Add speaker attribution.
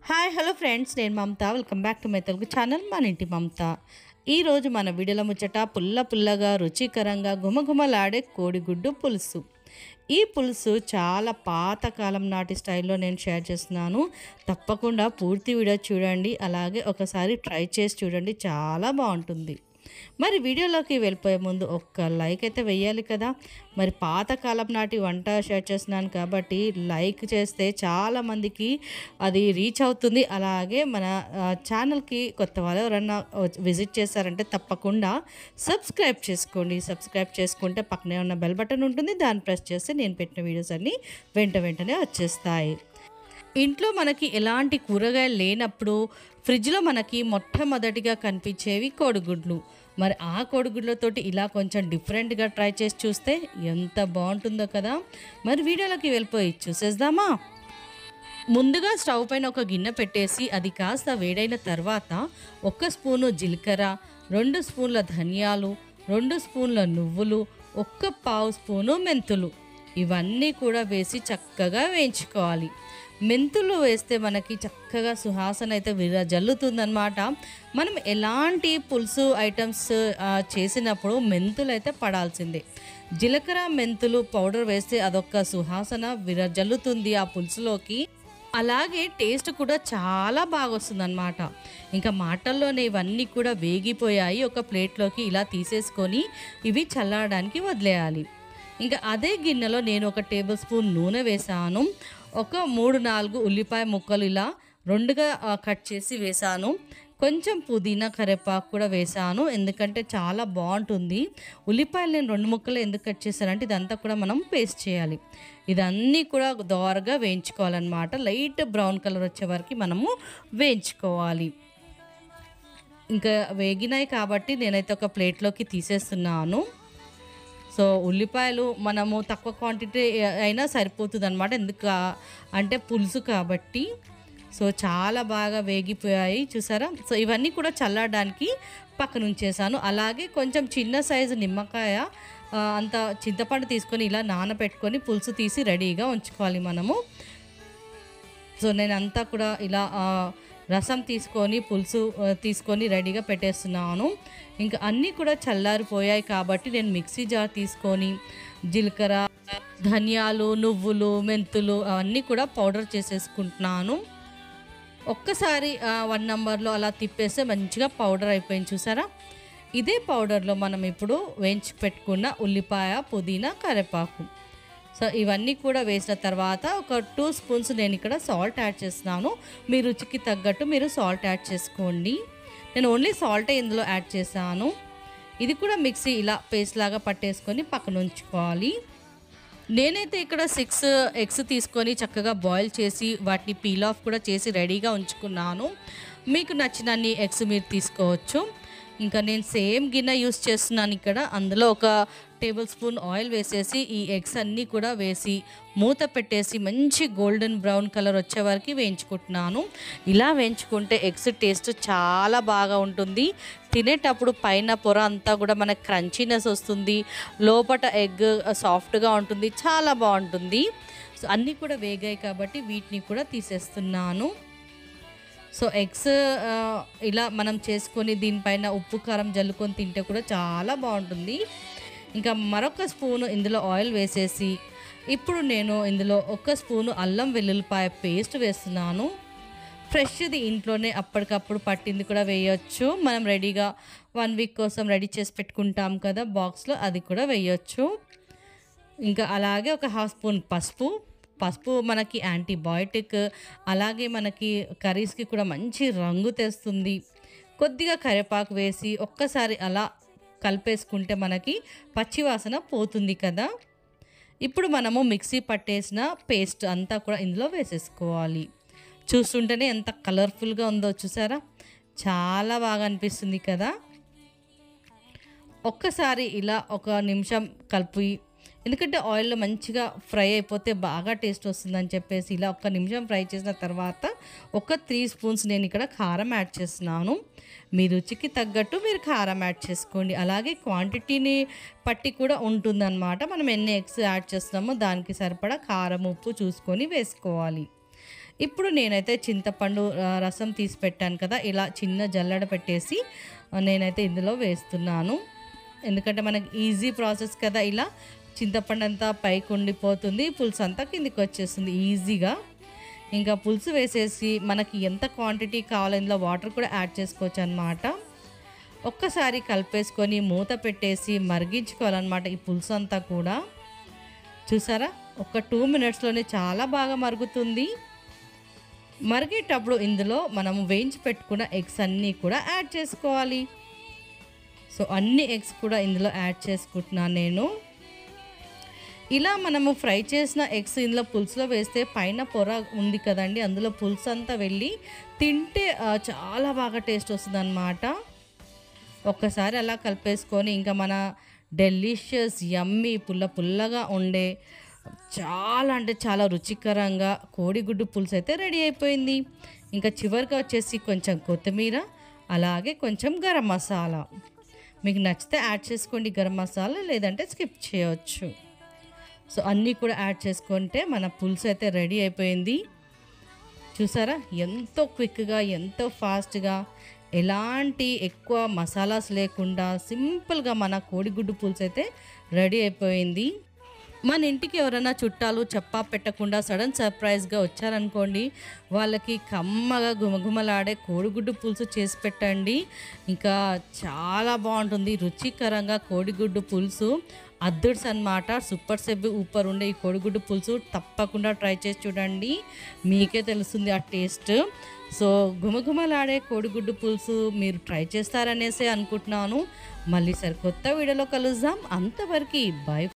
Speaker 1: Hi hello friends, నేను Mamata. Welcome back to my Telugu channel మన ఇంటి మమత. ఈరోజు మన వీడియోలో ముచ్చట పుల్లగా రుచికరంగా గుమగుమలాడే కోడిగుడ్డు పులుసు. ఈ పులుసు చాలా పాతకాలం నాటి స్టైల్లో నేను షేర్ చేస్తున్నాను. తప్పకుండా పూర్తి వీడియో చూడండి, అలాగే ఒకసారి ట్రై చేసి చూడండి, చాలా బాగుంటుంది. మరి వీడియోలోకి వెళ్ళిపోయే ముందు ఒక్క లైక్ అయితే వెయ్యాలి కదా. మరి పాతకాలం నాటి వంట షేర్ చేస్తున్నాను కాబట్టి లైక్ చేస్తే చాలామందికి అది రీచ్ అవుతుంది. అలాగే మన ఛానల్కి కొత్త వాళ్ళు ఎవరన్నా విజిట్ చేశారంటే తప్పకుండా సబ్స్క్రైబ్ చేసుకోండి. సబ్స్క్రైబ్ చేసుకుంటే పక్కనే ఉన్న బెల్ బటన్ ఉంటుంది, దాన్ని ప్రెస్ చేస్తే నేను పెట్టిన వీడియోస్ అన్నీ వెంటనే వచ్చేస్తాయి. ఇంట్లో మనకి ఎలాంటి కూరగాయలు లేనప్పుడు ఫ్రిడ్జ్లో మనకి మొట్టమొదటిగా కనిపించేవి కోడిగుడ్లు. మరి ఆ కోడిగుడ్లతోటి ఇలా కొంచెం డిఫరెంట్గా ట్రై చేసి చూస్తే ఎంత బాగుంటుందో కదా. మరి వీడియోలోకి వెళ్ళిపోయి చూసేద్దామా. ముందుగా స్టవ్ పైన ఒక గిన్నె పెట్టేసి అది కాస్త వేడైన తర్వాత 1 స్పూను జీలకర్ర, 2 స్పూన్ల ధనియాలు, 2 స్పూన్ల నువ్వులు, 1/4 స్పూను మెంతులు ఇవన్నీ కూడా వేసి చక్కగా వేయించుకోవాలి. మెంతులు వేస్తే మనకి చక్కగా సువాసన అయితే విరజల్లుతుందన్నమాట. మనం ఎలాంటి పులుసు ఐటమ్స్ చేసినప్పుడు మెంతులు అయితే పడాల్సిందే. జీలకర్ర మెంతులు పౌడర్ వేస్తే అదొక సువాసన విరజల్లుతుంది ఆ పులుసులోకి. అలాగే టేస్ట్ కూడా చాలా బాగా వస్తుందన్నమాట. ఇంకా మాటల్లోనే ఇవన్నీ కూడా వేగిపోయాయి. ఒక ప్లేట్లోకి ఇలా తీసేసుకొని ఇవి చల్లారడానికి వదిలేయాలి. ఇంకా అదే గిన్నెలో నేను 1 టేబుల్ స్పూన్ నూనె వేసాను. ఒక 3-4 ఉల్లిపాయ ముక్కలు ఇలా 2గా కట్ చేసి వేసాను. కొంచెం పుదీనా కరివేపాకు కూడా వేసాను, ఎందుకంటే చాలా బాగుంటుంది. ఉల్లిపాయలు నేను 2 ముక్కలు ఎందుకు కట్ చేశానంటే ఇదంతా కూడా మనం పేస్ట్ చేయాలి. ఇదన్నీ కూడా దోరగా వేయించుకోవాలన్నమాట. లైట్ బ్రౌన్ కలర్ వచ్చే వరకు మనము వేయించుకోవాలి. ఇంకా వేగినాయి కాబట్టి నేనైతే ఒక ప్లేట్లోకి తీసేస్తున్నాను. సో ఉల్లిపాయలు మనము తక్కువ క్వాంటిటీ అయినా సరిపోతుంది అనమాట, ఎందుకు అంటే పులుసు కాబట్టి. సో చాలా బాగా వేగిపోయాయి చూసారా. సో ఇవన్నీ కూడా చల్లడానికి పక్కన ఉంచేసాను. అలాగే కొంచెం చిన్న సైజు నిమ్మకాయ అంత చింతపండు తీసుకొని ఇలా నానబెట్టుకొని పులుసు తీసి రెడీగా ఉంచుకోవాలి మనము. సో నేను అంతా కూడా ఇలా రసం తీసుకొని పులుసు తీసుకొని రెడీగా పెట్టేస్తున్నాను. ఇంకా అన్నీ కూడా చల్లారిపోయాయి కాబట్టి నేను మిక్సీ జార్ తీసుకొని జీలకర్ర, ధనియాలు, నువ్వులు, మెంతులు అవన్నీ కూడా పౌడర్ చేసేసుకుంటున్నాను. ఒక్కసారి 1 నంబర్లో అలా తిప్పేస్తే మంచిగా పౌడర్ అయిపోయింది చూసారా. ఇదే పౌడర్లో మనం ఇప్పుడు వేయించి పెట్టుకున్న ఉల్లిపాయ, పుదీనా, కరివేపాకు, సో ఇవన్నీ కూడా వేసిన తర్వాత ఒక 2 స్పూన్స్ నేను ఇక్కడ సాల్ట్ యాడ్ చేస్తున్నాను. మీ రుచికి తగ్గట్టు మీరు సాల్ట్ యాడ్ చేసుకోండి. నేను ఓన్లీ సాల్టే ఇందులో యాడ్ చేశాను. ఇది కూడా మిక్సీ ఇలా పేస్ట్ లాగా పట్టేసుకొని పక్కన ఉంచుకోవాలి. నేనైతే ఇక్కడ 6 ఎగ్స్ తీసుకొని చక్కగా బాయిల్ చేసి వాటిని పీల్ ఆఫ్ కూడా చేసి రెడీగా ఉంచుకున్నాను. మీకు నచ్చినన్ని ఎగ్స్ మీరు తీసుకోవచ్చు. ఇంకా నేను సేమ్ గిన్నె యూస్ చేస్తున్నాను ఇక్కడ. అందులో ఒక టేబుల్ స్పూన్ ఆయిల్ వేసేసి ఈ ఎగ్స్ అన్నీ కూడా వేసి మూత పెట్టేసి మంచి గోల్డెన్ బ్రౌన్ కలర్ వచ్చే వరకు వేయించుకుంటున్నాను. ఇలా వేయించుకుంటే ఎగ్స్ టేస్ట్ చాలా బాగా ఉంటుంది. తినేటప్పుడు పైన పొర అంతా కూడా మనకు క్రంచీనెస్ వస్తుంది, లోపల ఎగ్ సాఫ్ట్గా ఉంటుంది, చాలా బాగుంటుంది. సో అన్నీ కూడా వేగాయి కాబట్టి వీటిని కూడా తీసేస్తున్నాను. సో ఎగ్స్ ఇలా మనం చేసుకొని దీనిపైన ఉప్పు కారం జల్లుకొని తింటే కూడా చాలా బాగుంటుంది. ఇంకా మరొక స్పూను ఇందులో ఆయిల్ వేసేసి ఇప్పుడు నేను ఇందులో 1 స్పూను అల్లం వెల్లుల్లిపాయ పేస్ట్ వేస్తున్నాను. ఫ్రెష్ది ఇంట్లోనే అప్పటికప్పుడు పట్టింది కూడా వేయొచ్చు. మనం రెడీగా 1 వీక్ కోసం రెడీ చేసి పెట్టుకుంటాం కదా బాక్స్లో, అది కూడా వేయొచ్చు. ఇంకా అలాగే ఒక 1/2 స్పూన్ పసుపు మనకి యాంటీబయాటిక్, అలాగే మనకి కర్రీస్కి కూడా మంచి రంగు తెస్తుంది. కొద్దిగా కరివేపాకు వేసి ఒక్కసారి అలా కలిపేసుకుంటే మనకి పచ్చివాసన పోతుంది కదా. ఇప్పుడు మనము మిక్సీ పట్టేసిన పేస్ట్ అంతా కూడా ఇందులో వేసేసుకోవాలి. చూస్తుంటేనే ఎంత కలర్ఫుల్గా ఉందో చూసారా, చాలా బాగా అనిపిస్తుంది కదా. ఒక్కసారి ఇలా 1 నిమిషం కలిపి, ఎందుకంటే ఆయిల్లో మంచిగా ఫ్రై అయిపోతే బాగా టేస్ట్ వస్తుందని చెప్పేసి ఇలా 1 నిమిషం ఫ్రై చేసిన తర్వాత ఒక 3 స్పూన్స్ నేను ఇక్కడ కారం యాడ్ చేస్తున్నాను. మీ రుచికి తగ్గట్టు మీరు కారం యాడ్ చేసుకోండి. అలాగే క్వాంటిటీని పట్టి కూడా ఉంటుందన్నమాట. మనం ఎన్ని ఎగ్స్ యాడ్ చేస్తున్నామో దానికి సరిపడా కారం, ఉప్పు చూసుకొని వేసుకోవాలి. ఇప్పుడు నేనైతే చింతపండు రసం తీసి పెట్టాను కదా, ఇలా చిన్న జల్లెడ పెట్టేసి నేనైతే ఇందులో వేస్తున్నాను. ఎందుకంటే మనకి ఈజీ ప్రాసెస్ కదా, ఇలా చింతపండు అంతా పైకి ఉండిపోతుంది, పులుసు అంతా కిందికి వచ్చేస్తుంది ఈజీగా. ఇంకా పులుసు వేసేసి మనకి ఎంత క్వాంటిటీ కావాలో ఇందులో వాటర్ కూడా యాడ్ చేసుకోవచ్చు అనమాట. ఒక్కసారి కలిపేసుకొని మూత పెట్టేసి మరిగించుకోవాలన్నమాట ఈ పులుసు అంతా కూడా. చూసారా, ఒక 2 మినిట్స్లోనే చాలా బాగా మరుగుతుంది. మరిగేటప్పుడు ఇందులో మనము వేయించి పెట్టుకున్న ఎగ్స్ అన్నీ కూడా యాడ్ చేసుకోవాలి. సో అన్ని ఎగ్స్ కూడా ఇందులో యాడ్ చేసుకుంటున్నాను నేను. ఇలా మనము ఫ్రై చేసిన ఎగ్స్ ఇందులో పులుసులో వేస్తే పైన పొర ఉంది కదండి, అందులో పులుసు అంతా వెళ్ళి తింటే చాలా బాగా టేస్ట్ వస్తుంది అన్నమాట. ఒక్కసారి అలా కలిపేసుకొని ఇంకా మన డెలిషియస్ యమ్మీ పుల్లగా ఉండే చాలా అంటే చాలా రుచికరంగా కోడిగుడ్డు పులుసు అయితే రెడీ అయిపోయింది. ఇంకా చివరిగా వచ్చేసి కొంచెం కొత్తిమీర, అలాగే కొంచెం గరం మసాలా. మీకు నచ్చితే యాడ్ చేసుకోండి గరం మసాలా, లేదంటే స్కిప్ చేయవచ్చు. సో అన్నీ కూడా యాడ్ చేసుకుంటే మన పులుసు అయితే రెడీ అయిపోయింది. చూసారా, ఎంతో క్విక్గా ఎంతో ఫాస్ట్గా ఎలాంటి ఎక్కువ మసాలాస్ లేకుండా సింపుల్గా మన కోడిగుడ్డు పులుసు అయితే రెడీ అయిపోయింది. మన ఇంటికి ఎవరైనా చుట్టాలు చెప్పా పెట్టకుండా సడన్ సర్ప్రైజ్గా వచ్చారనుకోండి, వాళ్ళకి కమ్మగా గుమగుమలాడే కోడిగుడ్డు పులుసు చేసి పెట్టండి. ఇంకా చాలా బాగుంటుంది రుచికరంగా కోడిగుడ్డు పులుసు. అద్దుడ్స్ అన్నమాట, సూపర్ సెబ్బి ఊపర్ ఉండే ఈ కోడిగుడ్డు పులుసు తప్పకుండా ట్రై చేసి చూడండి, మీకే తెలుస్తుంది ఆ టేస్ట్. సో గుమగుమలాడే కోడిగుడ్డు పులుసు మీరు ట్రై చేస్తారనేసే అనుకుంటున్నాను. మళ్ళీ సరికొత్త వీడియోలో కలుద్దాం. అంతవరకు బై.